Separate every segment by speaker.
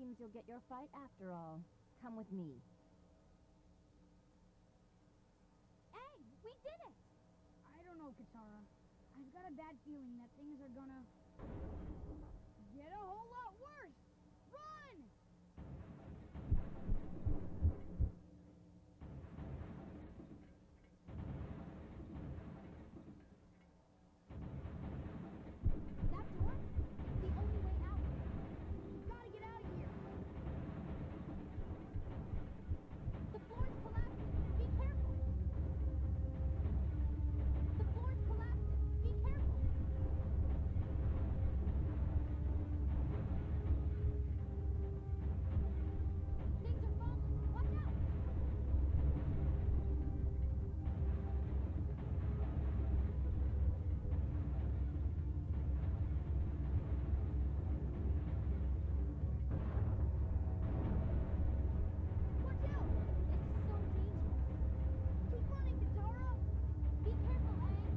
Speaker 1: Seems you'll get your fight after all. Come with me.
Speaker 2: Hey, we did it!
Speaker 3: I don't know, Katara. I've got a bad feeling that things are gonna get a whole lot worse. Run!
Speaker 2: That door? It's the only way out.
Speaker 3: We've got to get out of here.
Speaker 2: The floor's collapsing. Be careful. The floor's collapsing. Be careful. Things are falling. Watch out. Watch out. This is so dangerous.
Speaker 3: Keep running, Katara.
Speaker 2: Be careful, Aang.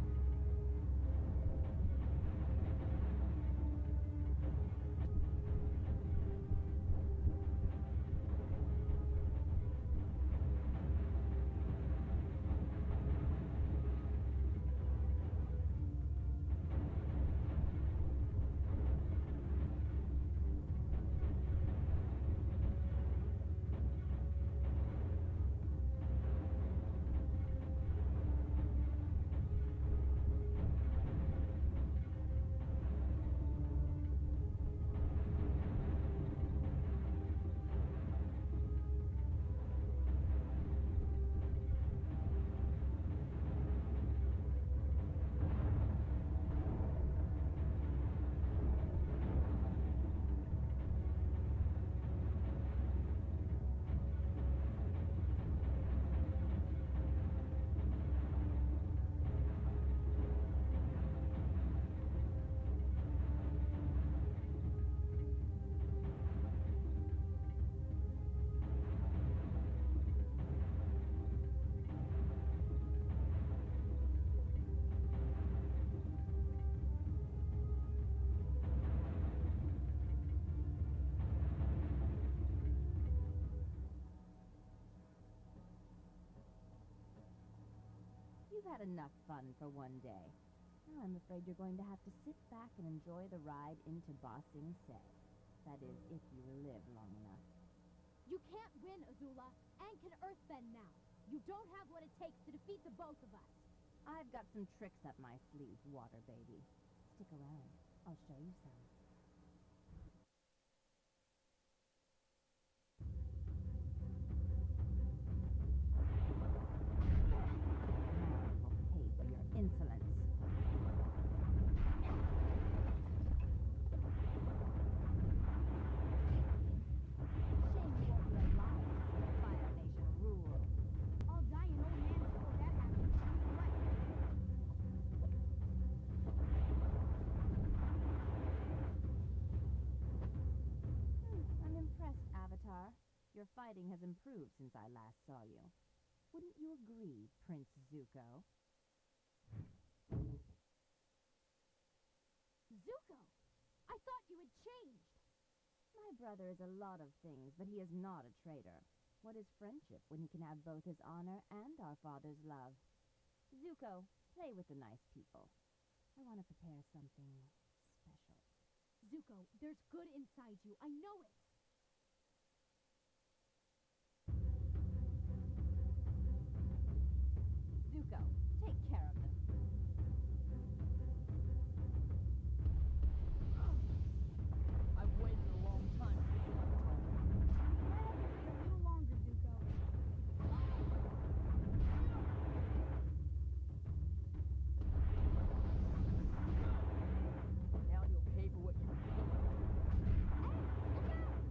Speaker 1: You've had enough fun for one day. Now I'm afraid you're going to have to sit back and enjoy the ride into Ba Sing Se. That is, if you live long enough.
Speaker 2: You can't win, Azula. Aang can earthbend now. You don't have what it takes to defeat the both of us.
Speaker 1: I've got some tricks up my sleeve, water baby. Stick around. I'll show you some. Now you'll pay for your insolence. Shame you won't be alive to see the Fire Nation rule.
Speaker 3: I'll die an old man before that happens. Right.
Speaker 1: I'm impressed, Avatar. Your fighting has improved since I last saw you. Wouldn't you agree, Prince Zuko?
Speaker 2: Zuko! I thought you had changed.
Speaker 1: My brother is a lot of things, but he is not a traitor. What is friendship when he can have both his honor and our father's love? Zuko, play with the nice people. I want to prepare something special.
Speaker 2: Zuko, there's good inside you. I know it.
Speaker 1: Zuko, take care of them.
Speaker 4: I've waited a long time for this Avatar.
Speaker 3: Might have to wait a little longer, Zuko.
Speaker 4: Now you'll pay for what you've done.
Speaker 2: Hey, look out!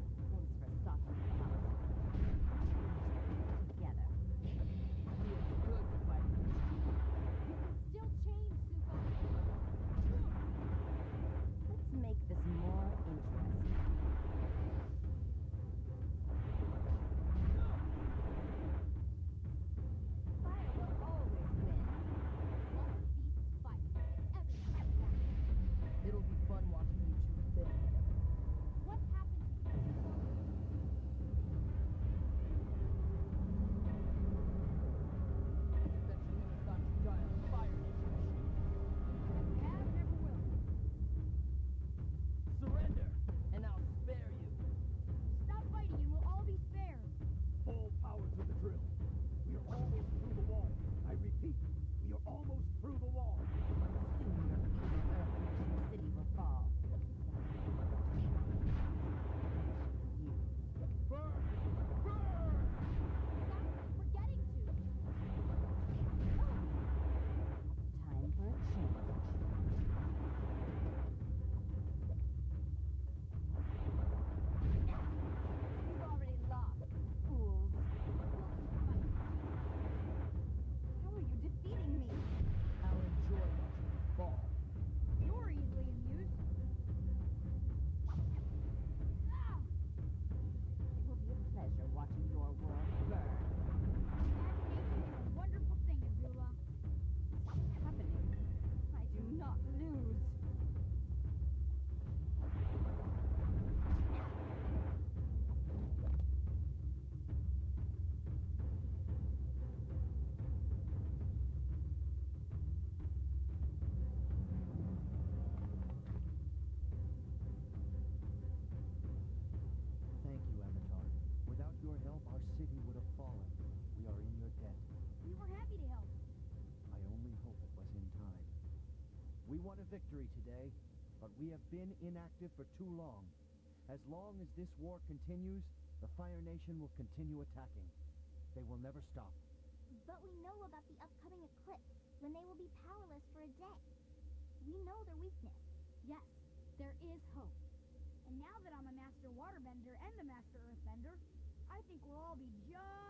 Speaker 5: victory today, but we have been inactive for too long. As long as this war continues, the Fire Nation will continue attacking. They will never stop.
Speaker 6: But we know about the upcoming eclipse, when they will be powerless for a day. We know their weakness.
Speaker 2: Yes, there is hope.
Speaker 3: And now that I'm a master waterbender and a master earthbender, I think we'll all be just